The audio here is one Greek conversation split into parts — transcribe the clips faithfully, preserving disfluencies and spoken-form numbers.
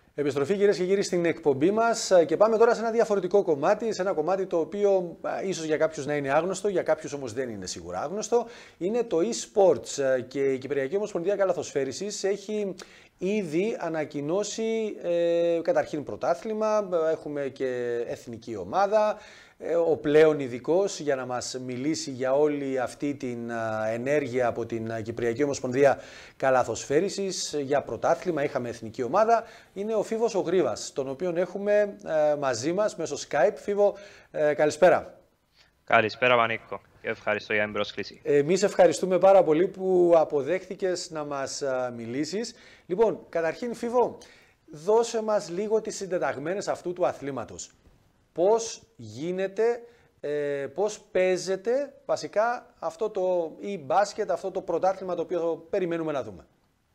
Επιστροφή κυρίες και κύριοι στην εκπομπή μας και πάμε τώρα σε ένα διαφορετικό κομμάτι, σε ένα κομμάτι το οποίο ίσως για κάποιους να είναι άγνωστο, για κάποιους όμως δεν είναι σίγουρα άγνωστο. Είναι το e-sports και η Κυπριακή Ομοσπονδία Καλαθοσφαίρισης έχει ήδη ανακοινώσει ε, καταρχήν πρωτάθλημα, έχουμε και εθνική ομάδα. Ο πλέον ειδικός για να μας μιλήσει για όλη αυτή την ενέργεια από την Κυπριακή Ομοσπονδία Καλαθοσφαίρισης για πρωτάθλημα, είχαμε εθνική ομάδα, είναι ο Φίβος ο Γρήβας, τον οποίον έχουμε μαζί μας μέσω Skype. Φίβο, καλησπέρα. Καλησπέρα Πανίκο και ευχαριστώ για την πρόσκληση. Εμείς ευχαριστούμε πάρα πολύ που αποδέχτηκες να μας μιλήσεις. Λοιπόν, καταρχήν Φίβο, δώσε μας λίγο τις συντεταγμένες αυτού του αθλήματος. Πώς γίνεται, ε, πώς παίζεται βασικά αυτό το e-basket, αυτό το πρωτάθλημα το οποίο περιμένουμε να δούμε.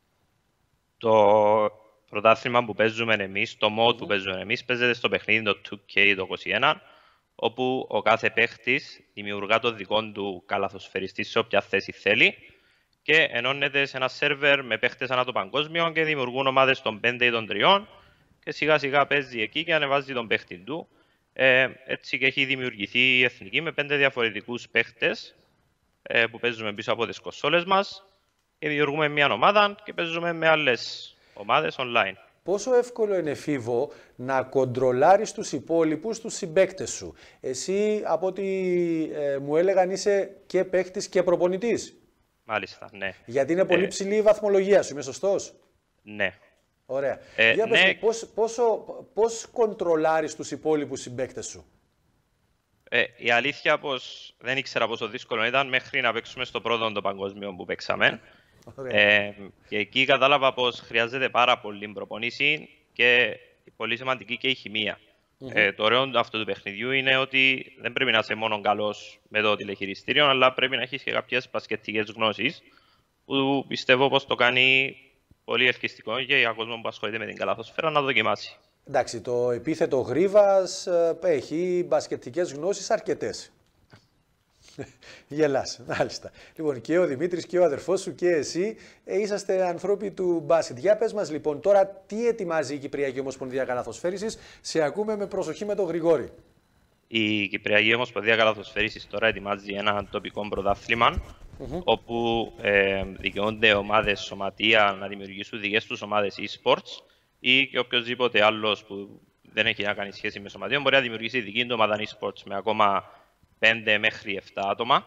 Το πρωτάθλημα που παίζουμε εμείς, το mode mm-hmm. που παίζουμε εμείς, παίζεται στο παιχνίδι το two K το είκοσι ένα, όπου ο κάθε παίχτης δημιουργά το δικό του καλαθοσφαιριστή σε όποια θέση θέλει και ενώνεται σε ένα σερβερ με παίχτες ανά το παγκόσμιο και δημιουργούν ομάδες των πέντε ή των τριών και σιγά σιγά παίζει εκεί και ανεβάζει τον παίχτη του. Ε, έτσι και έχει δημιουργηθεί η εθνική με πέντε διαφορετικούς παίχτες ε, που παίζουμε πίσω από τις κονσόλες μας και δημιουργούμε μια ομάδα και παίζουμε με άλλες ομάδες online. Πόσο εύκολο είναι, Φίβο, να κοντρολάρεις τους υπόλοιπους, τους συμπαίκτες σου? Εσύ, από ό,τι ε, μου έλεγαν, είσαι και παίχτης και προπονητής. Μάλιστα, ναι. Γιατί είναι πολύ ε... ψηλή η βαθμολογία σου, είμαι σωστός? Ναι. Ωραία. Ε, Για πες ναι. μου, πώς, πόσο, πώς κοντρολάρεις τους υπόλοιπους συμπαίκτες σου? Ε, η αλήθεια πως δεν ήξερα πόσο δύσκολο ήταν μέχρι να παίξουμε στο πρώτο το παγκόσμιο που παίξαμε. Ε, και εκεί κατάλαβα πως χρειάζεται πάρα πολύ προπονήση και πολύ σημαντική και η χημεία. Mm-hmm. Ε, το ωραίο αυτού του παιχνιδιού είναι ότι δεν πρέπει να είσαι μόνο καλός με το τηλεχειριστήριο, αλλά πρέπει να έχεις και κάποιες μπασκετικές γνώσεις που πιστεύω πως το κάνει πολύ ελκυστικό και για κόσμο που ασχολείται με την καλαθοσφαίρα να δοκιμάσει. Εντάξει, το επίθετο Γρήβας έχει μπασκετικές γνώσεις αρκετές. Γελάς, μάλιστα. Λοιπόν, και ο Δημήτρης και ο αδερφός σου και εσύ ε, είσαστε ανθρώποι του μπάσκετ. Για πες μας λοιπόν, τώρα τι ετοιμάζει η Κυπριακή Ομοσπονδία Καλαθοσφαίρισης? Σε ακούμε με προσοχή με τον Γρηγόρη. Η Κυπριακή Ομοσπονδία Καλαθοσφαίρισης τώρα ετοιμάζει ένα τοπικό πρωτάθλημα, mm-hmm. όπου ε, δικαιούνται ομάδες σωματεία να δημιουργήσουν δικές τους ομάδες e-sports ή και οποιοδήποτε άλλος που δεν έχει να κάνει σχέση με σωματείο μπορεί να δημιουργήσει δική του ομάδα e-sports με ακόμα πέντε μέχρι επτά άτομα.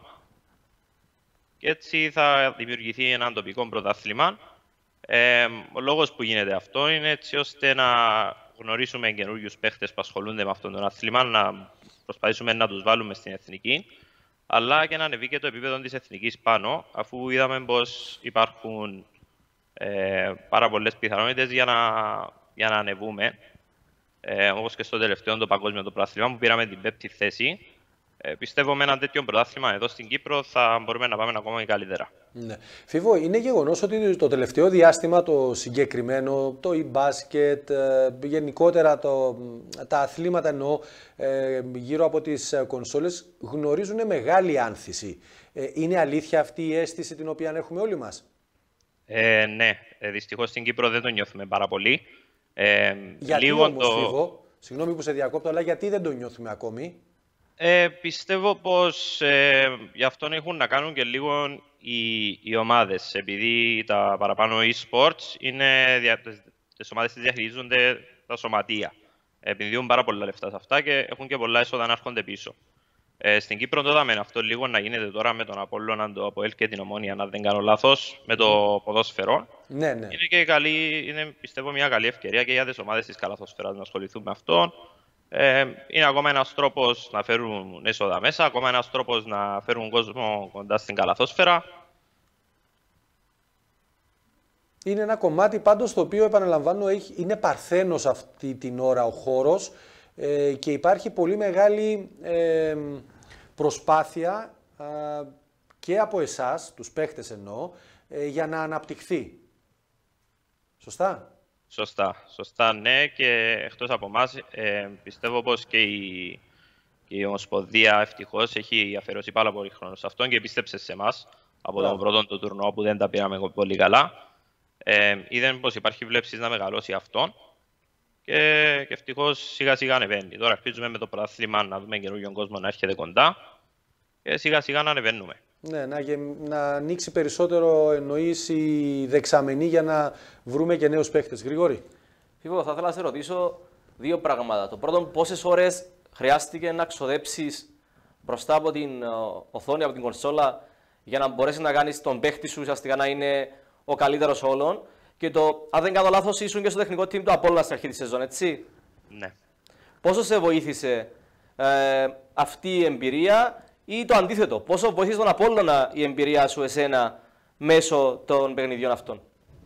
Και έτσι θα δημιουργηθεί ένα τοπικό πρωτάθλημα. Ε, ο λόγος που γίνεται αυτό είναι έτσι ώστε να γνωρίσουμε καινούριους παίχτες που ασχολούνται με αυτόν τον άθλημα, να προσπαθήσουμε να τους βάλουμε στην εθνική, αλλά και να ανεβεί και το επίπεδο της εθνικής πάνω, αφού είδαμε πως υπάρχουν ε, πάρα πολλές πιθανότητες για να, για να ανεβούμε. Ε, όπως και στο τελευταίο το παγκόσμιο το πρωτάθλημα που πήραμε την πέμπτη θέση. Ε, πιστεύω με ένα τέτοιο πρωτάθλημα εδώ στην Κύπρο θα μπορούμε να πάμε ακόμα και καλύτερα. Ναι. Φίβο, είναι γεγονός ότι το τελευταίο διάστημα το συγκεκριμένο, το e-basket, ε, γενικότερα το, τα αθλήματα εννοώ ε, γύρω από τις κονσόλες γνωρίζουν μεγάλη άνθηση. Ε, είναι αλήθεια αυτή η αίσθηση την οποία έχουμε όλοι μας? Ε, ναι, ε, δυστυχώς στην Κύπρο δεν το νιώθουμε πάρα πολύ. Ε, γιατί λίγο όμως, το... Φίβο, συγγνώμη που σε διακόπτω, αλλά γιατί δεν το νιώθουμε ακόμη? Ε, πιστεύω πως ε, γι' αυτόν έχουν να κάνουν και λίγο οι, οι ομάδες, επειδή τα παραπάνω e-sports είναι, τις ομάδες τις διαχειρίζονται τα σωματεία. Επενδύουν πάρα πολλά λεφτά σε αυτά και έχουν και πολλά έσοδα να έρχονται πίσω. Ε, στην Κύπρο το είδαμε αυτό λίγο να γίνεται τώρα με τον Απόλλωνα, το ΑΠΟΕΛ και την Ομόνια, αν δεν κάνω λάθος, με το ποδόσφαιρο. Ναι, ναι. Είναι και καλή, είναι, πιστεύω μια καλή ευκαιρία και για τις ομάδες της καλαθοσφαίρας να ασχοληθούν με αυτό. Ε, είναι ακόμα ένας τρόπος να φέρουν έσοδα μέσα, ακόμα ένας τρόπος να φέρουν κόσμο κοντά στην καλαθόσφαιρα. Είναι ένα κομμάτι πάντως το οποίο, επαναλαμβάνω, είναι παρθένος αυτή την ώρα ο χώρος ε, και υπάρχει πολύ μεγάλη ε, προσπάθεια ε, και από εσάς, τους παίχτες εννοώ, ε, για να αναπτυχθεί. Σωστά? Σωστά, σωστά, ναι, και εκτός από εμάς ε, πιστεύω πως και η, και η Ομοσπονδία ευτυχώς έχει αφαιρώσει πάρα πολύ χρόνο σε αυτόν και πίστεψε σε εμάς από τον πρώτο του τουρνουά που δεν τα πήραμε πολύ καλά. Ε, είδαν πως υπάρχει βλέψεις να μεγαλώσει αυτόν και, και ευτυχώς σιγά σιγά ανεβαίνει. Τώρα ελπίζουμε με το πρωτάθλημα να δούμε καινούργιον κόσμο να έρχεται κοντά και σιγά σιγά να ανεβαίνουμε. Ναι, να, να ανοίξει περισσότερο εννοείς η δεξαμενή για να βρούμε και νέους παίχτες. Γρηγόρη. Φίβο, θα ήθελα να σε ρωτήσω δύο πράγματα. Το πρώτο, πόσες ώρες χρειάστηκε να ξοδέψεις μπροστά από την οθόνη, από την κονσόλα, για να μπορέσεις να κάνεις τον παίχτη σου ουσιαστικά να είναι ο καλύτερος όλων. Και το, αν δεν κάνω λάθος, ήσουν και στο τεχνικό team του Απόλλωνα στην αρχή της σεζόν, έτσι. Ναι. Πόσο σε βοήθησε ε, αυτή η εμπειρία ή το αντίθετο, πόσο βοήθησε τον Απόλλωνα η εμπειρία σου εσένα μέσω των παιχνιδιών αυτών?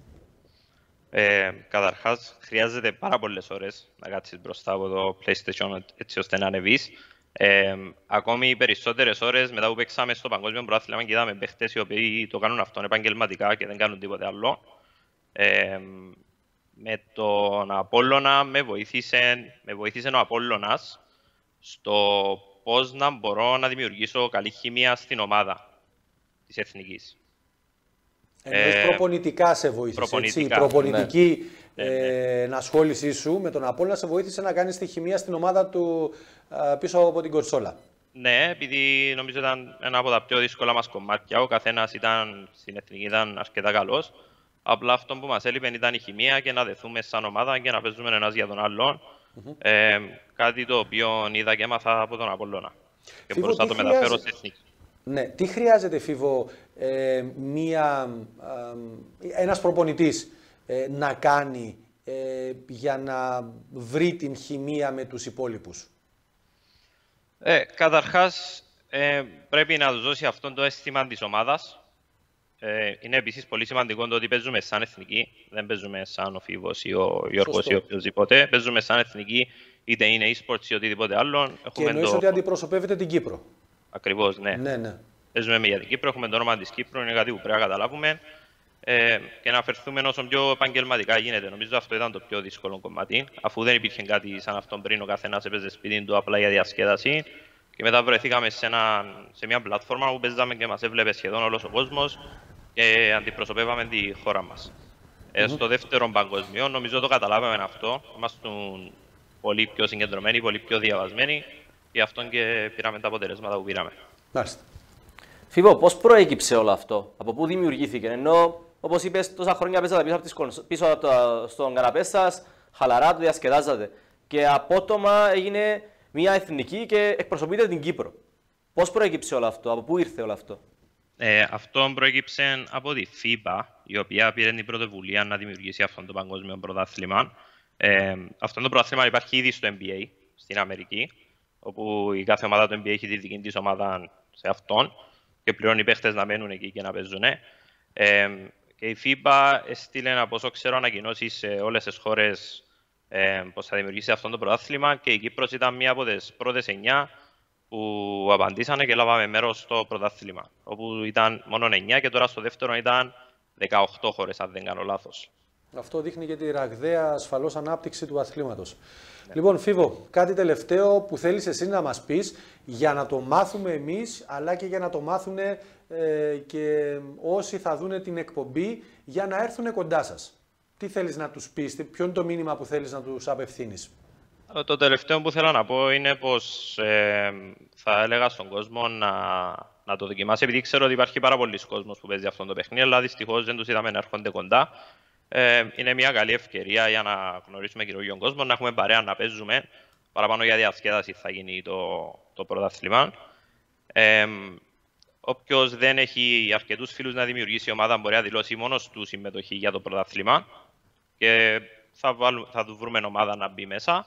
Ε, καταρχάς, χρειάζεται πάρα πολλές ώρες να κάτσεις μπροστά από το PlayStation έτσι ώστε να ανεβείς. Ε, ακόμη περισσότερες ώρες μετά που παίξαμε στο Παγκόσμιο Πρωτάθλημα και είδαμε παίχτες οι οποίοι το κάνουν αυτόν επαγγελματικά και δεν κάνουν τίποτε άλλο. Ε, με τον Απόλλωνα με βοήθησε, με βοήθησε ο Απόλλωνας στο πώς να μπορώ να δημιουργήσω καλή χημεία στην ομάδα της Εθνικής. Εννοείς ε, προπονητικά σε βοήθησε, προπονητικά. Έτσι, η προπονητική ναι. ε, ενασχόλησή σου με τον Απόλλωνα σε βοήθησε να κάνεις τη χημεία στην ομάδα του ε, πίσω από την κονσόλα. Ναι, επειδή νομίζω ήταν ένα από τα πιο δύσκολα μας κομμάτια. Ο καθένας ήταν, στην Εθνική ήταν αρκετά καλός. Απλά αυτό που μας έλειπε ήταν η χημεία και να δεθούμε σαν ομάδα και να παίζουμε ένας για τον άλλον. Mm-hmm. Ε, κάτι το οποίο είδα και έμαθα από τον Απόλλωνα. Και Φίβο, μπορούσα να το χρειάζεται... μεταφέρω στην Εθνική. Ναι, τι χρειάζεται, Φίβο, ε, μία, ε, ένας προπονητής ε, να κάνει ε, για να βρει την χημεία με τους υπόλοιπους? Ε, καταρχάς, ε, πρέπει να τους δώσει αυτό το αίσθημα της ομάδας. Ε, είναι επίσης πολύ σημαντικό το ότι παίζουμε σαν εθνική. Δεν παίζουμε σαν ο Φίβος ή ο Γιώργος ή οποιοδήποτε. Παίζουμε σαν εθνική, είτε είναι e-sports ή οτιδήποτε άλλο. Και εννοείς το... ότι αντιπροσωπεύετε την Κύπρο. Ακριβώς, ναι. ναι, ναι. Παίζουμε για την Κύπρο, έχουμε το όνομα της Κύπρου, είναι κάτι που πρέπει να καταλάβουμε ε, και να αφαιρθούμε όσο πιο επαγγελματικά γίνεται. Νομίζω αυτό ήταν το πιο δύσκολο κομμάτι, αφού δεν υπήρχε κάτι σαν αυτό πριν, ο καθένας έπαιζε σπίτι του απλά για διασκέδαση. Και μετά βρεθήκαμε σε, ένα, σε μια πλατφόρμα που παίζαμε και μας έβλεπε σχεδόν όλος ο κόσμος και αντιπροσωπεύαμε τη χώρα μας. Mm-hmm. Ε, στο δεύτερο παγκοσμίο, νομίζω το καταλάβαμε αυτό. Είμαστε πολύ πιο συγκεντρωμένοι, πολύ πιο διαβασμένοι, γι' αυτό και πήραμε τα αποτελέσματα που πήραμε. Μάλιστα. Φίβο, πώς προέκυψε όλο αυτό, από πού δημιουργήθηκε? Ενώ, όπως είπες, τόσα χρόνια παίζατε πίσω, από τις κονσο... πίσω από το... στον καναπέ σας, χαλαρά το διασκεδάζατε. Και απότομα έγινε μια εθνική και εκπροσωπείτε την Κύπρο. Πώς προέκυψε όλο αυτό, από πού ήρθε όλο αυτό? Ε, αυτό προέκυψε από τη FIFA, η οποία πήρε την πρωτοβουλία να δημιουργήσει αυτό το παγκόσμιο πρωτάθλημα. Ε, αυτό το πρωτάθλημα υπάρχει ήδη στο N B A στην Αμερική, όπου η κάθε ομάδα του N B A έχει τη δική της ομάδα σε αυτόν και πλέον οι παίχτες να μένουν εκεί και να παίζουν. Ε, και η FIFA έστειλε, από όσο ξέρω, ανακοινώσεις σε όλες τις χώρες ε, πως θα δημιουργήσει αυτό το πρωτάθλημα και η Κύπρος ήταν μία από τις πρώτες εννιά που απαντήσανε και λάβαμε μέρος στο πρωτάθλημα, όπου ήταν μόνο εννιά και τώρα στο δεύτερο ήταν δεκαοκτώ χώρες, αν δεν κάνω λάθος. Αυτό δείχνει και τη ραγδαία ασφαλώς ανάπτυξη του αθλήματος. Ναι. Λοιπόν, Φίβο, κάτι τελευταίο που θέλεις εσύ να μας πεις για να το μάθουμε εμείς, αλλά και για να το μάθουν ε, και όσοι θα δουν την εκπομπή για να έρθουν κοντά σας. Τι θέλεις να τους πεις, ποιο είναι το μήνυμα που θέλεις να τους απευθύνεις? Το τελευταίο που θέλω να πω είναι πως ε, θα έλεγα στον κόσμο να, να το δοκιμάσει, επειδή ξέρω ότι υπάρχει πάρα πολλοί κόσμος που παίζει αυτό το παιχνίδι, αλλά δυστυχώς δεν τους είδαμε να έρχονται κοντά. Ε, είναι μια καλή ευκαιρία για να γνωρίσουμε καινούργιον κόσμο, να έχουμε παρέα να παίζουμε. Παραπάνω για διασκέδαση θα γίνει το, το πρωτάθλημα. Ε, Όποιος δεν έχει αρκετούς φίλους να δημιουργήσει ομάδα μπορεί να δηλώσει μόνος του συμμετοχή για το πρωτάθλημα και θα, βάλουμε, θα του βρούμε ομάδα να μπει μέσα.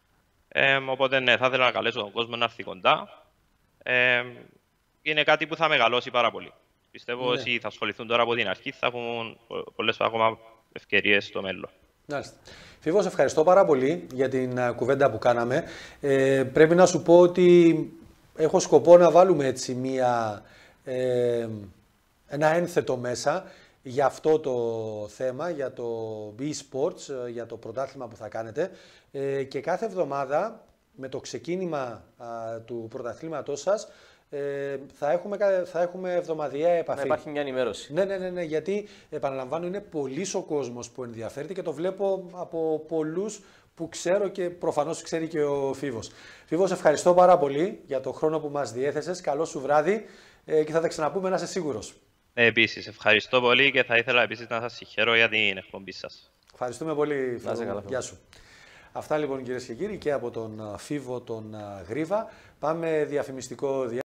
Ε, οπότε ναι, θα ήθελα να καλέσω τον κόσμο να έρθει κοντά. Ε, είναι κάτι που θα μεγαλώσει πάρα πολύ. Πιστεύω ότι ναι. θα ασχοληθούν τώρα από την αρχή, θα έχουν πολλές ακόμα ευκαιρίες στο μέλλον. Μάλιστα. Φίβο, σε ευχαριστώ πάρα πολύ για την uh, κουβέντα που κάναμε. Ε, πρέπει να σου πω ότι έχω σκοπό να βάλουμε έτσι μία, ε, ένα ένθετο μέσα για αυτό το θέμα, για το e-sports, για το πρωτάθλημα που θα κάνετε. Ε, και κάθε εβδομάδα με το ξεκίνημα α, του πρωταθλήματός σας Ε, θα, έχουμε, θα έχουμε εβδομαδιαία επαφή. Να υπάρχει μια ενημέρωση. Ναι, ναι, ναι, ναι, γιατί επαναλαμβάνω είναι πολύς ο κόσμος που ενδιαφέρεται και το βλέπω από πολλούς που ξέρω και προφανώς ξέρει και ο Φίβος. Φίβος, ευχαριστώ πάρα πολύ για το χρόνο που μας διέθεσες. Καλό σου βράδυ ε, και θα τα ξαναπούμε, να είσαι σίγουρος. Ε, επίσης, ευχαριστώ πολύ και θα ήθελα επίσης να σας συγχαίρω για την εκπομπή σας. Ευχαριστούμε πολύ, Φίβο. Καλά, Γεια σου. Αυτά λοιπόν κυρίες και κύριοι και από τον Φίβο τον Γρίβα. Πάμε διαφημιστικό διάστημα.